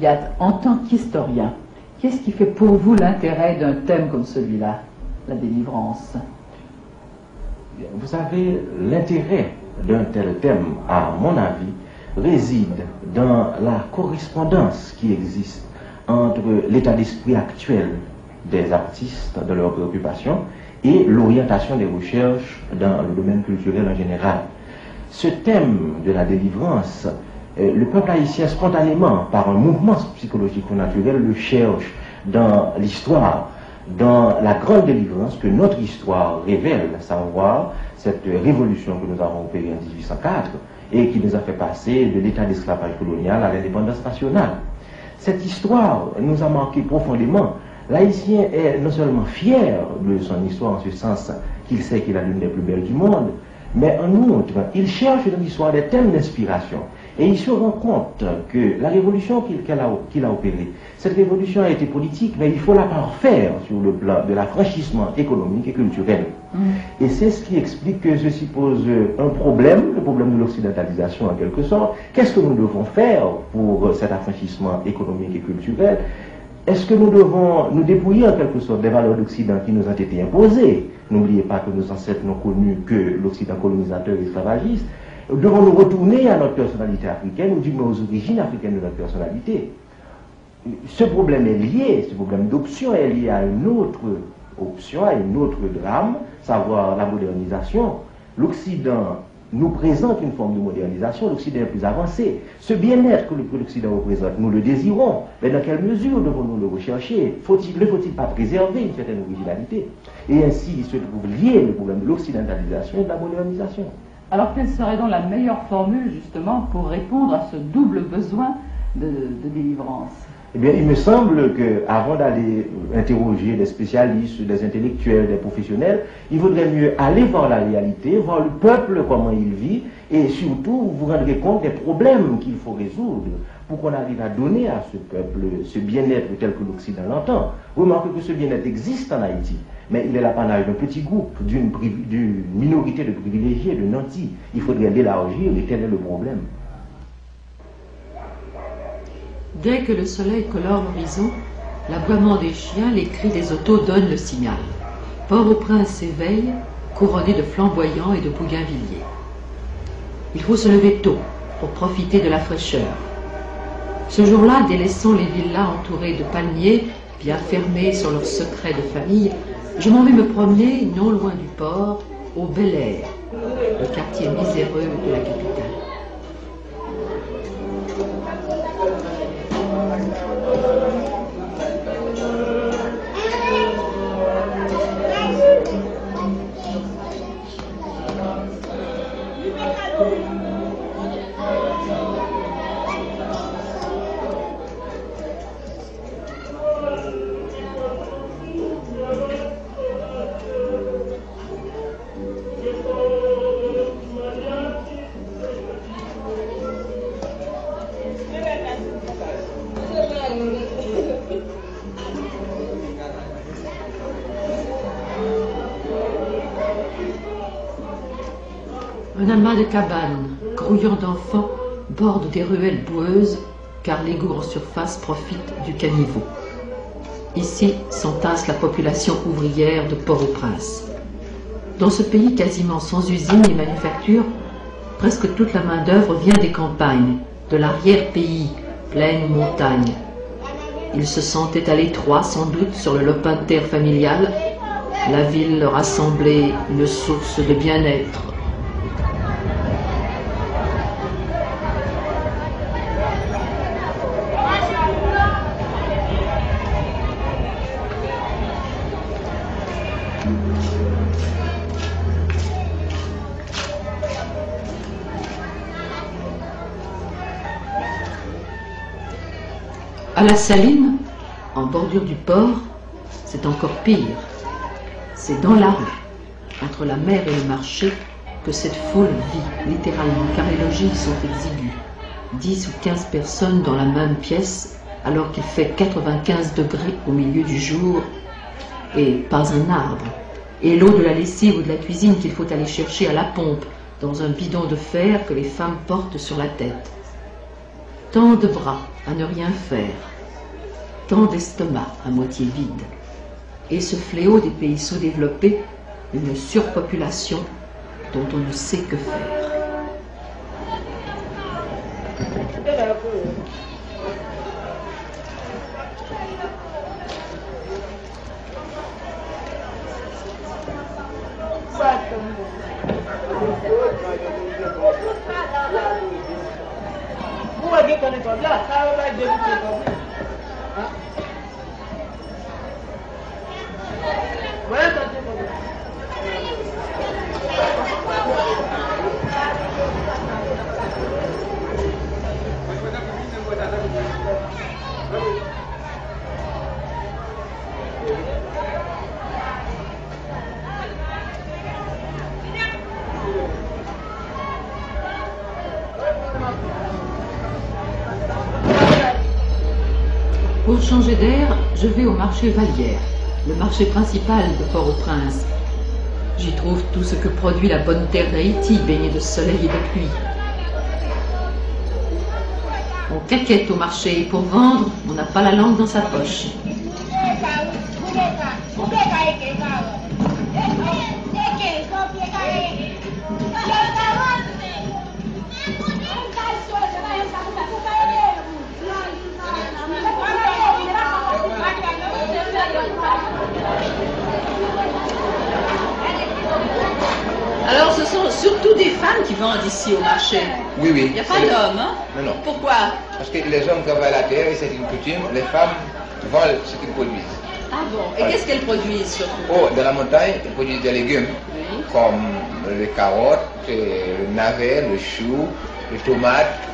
Gilliatt, en tant qu'historien, qu'est-ce qui fait pour vous l'intérêt d'un thème comme celui-là, la délivrance? Vous savez, l'intérêt d'un tel thème, à mon avis, réside dans la correspondance qui existe entre l'état d'esprit actuel des artistes, de leurs préoccupations, et l'orientation des recherches dans le domaine culturel en général. Ce thème de la délivrance, le peuple haïtien spontanément, par un mouvement psychologique ou naturel, le cherche dans l'histoire, dans la grande délivrance que notre histoire révèle, à savoir cette révolution que nous avons opérée en 1804 et qui nous a fait passer de l'état d'esclavage colonial à l'indépendance nationale. Cette histoire nous a marqué profondément. L'Haïtien est non seulement fier de son histoire en ce sens qu'il sait qu'il a l'une des plus belles du monde, mais en outre, il cherche dans l'histoire des thèmes d'inspiration. Et il se rend compte que la révolution qu'il a opérée, cette révolution a été politique, mais il faut la parfaire sur le plan de l'affranchissement économique et culturel. Et c'est ce qui explique que ceci pose un problème, le problème de l'occidentalisation en quelque sorte. Qu'est-ce que nous devons faire pour cet affranchissement économique et culturel? Est-ce que nous devons nous dépouiller en quelque sorte des valeurs d'Occident qui nous ont été imposées? N'oubliez pas que nos ancêtres n'ont connu que l'Occident colonisateur et esclavagiste. Devons-nous retourner à notre personnalité africaine, ou du moins aux origines africaines de notre personnalité? Ce problème est lié, ce problème d'option est lié à une autre option, à une autre drame, savoir la modernisation. L'Occident nous présente une forme de modernisation, l'Occident est plus avancé. Ce bien-être que l'Occident représente, nous le désirons, mais dans quelle mesure devons-nous le rechercher? Ne faut-il pas préserver une certaine originalité? Et ainsi se trouve lié le problème de l'occidentalisation et de la modernisation. Alors, quelle serait donc la meilleure formule, justement, pour répondre à ce double besoin de délivrance? Eh bien, il me semble qu'avant d'aller interroger des spécialistes, des intellectuels, des professionnels, il vaudrait mieux aller voir la réalité, voir le peuple, comment il vit, et surtout vous rendrez compte des problèmes qu'il faut résoudre pour qu'on arrive à donner à ce peuple ce bien-être tel que l'Occident l'entend. Remarquez que ce bien-être existe en Haïti, mais il est l'apanage d'un petit groupe, d'une minorité de privilégiés, de nantis. Il faudrait l'élargir, et quel est le problème? Dès que le soleil colore l'horizon, l'aboiement des chiens, les cris des autos donnent le signal. Port-au-Prince s'éveille, couronné de flamboyants et de bougainvilliers. Il faut se lever tôt pour profiter de la fraîcheur. Ce jour-là, délaissant les villas entourées de palmiers, bien fermés sur leurs secrets de famille, je m'en vais me promener non loin du port, au Bel Air, le quartier miséreux de la capitale. Un amas de cabanes, grouillant d'enfants, borde des ruelles boueuses, car l'égout en surface profite du caniveau. Ici s'entasse la population ouvrière de Port-au-Prince. Dans ce pays quasiment sans usines et manufactures, presque toute la main-d'œuvre vient des campagnes, de l'arrière-pays, plaines ou montagnes. Ils se sentaient à l'étroit, sans doute, sur le lopin de terre familial. La ville leur a semblé une source de bien-être. À la Saline, en bordure du port, c'est encore pire. C'est dans la rue, entre la mer et le marché, que cette foule vit, littéralement, car les logis sont exigus. 10 ou 15 personnes dans la même pièce, alors qu'il fait 95 degrés au milieu du jour, et pas un arbre. Et l'eau de la lessive ou de la cuisine qu'il faut aller chercher à la pompe, dans un bidon de fer que les femmes portent sur la tête. Tant de bras à ne rien faire, tant d'estomacs à moitié vides, et ce fléau des pays sous-développés, une surpopulation dont on ne sait que faire. Pour changer d'air, je vais au marché Vallière, le marché principal de Port-au-Prince. J'y trouve tout ce que produit la bonne terre d'Haïti, baignée de soleil et de pluie. On caquette au marché et pour vendre, on n'a pas la langue dans sa poche. Alors ce sont surtout des femmes qui vendent ici au marché. Oui, oui. Il n'y a pas d'hommes, hein? Non, non. Pourquoi? Parce que les hommes travaillent la terre et c'est une coutume. Les femmes vendent ce qu'ils produisent. Ah bon? Et qu'est-ce qu'elles produisent surtout? Oh, dans la montagne, ils produisent des légumes Oui. comme les carottes, le navet, le chou, les tomates,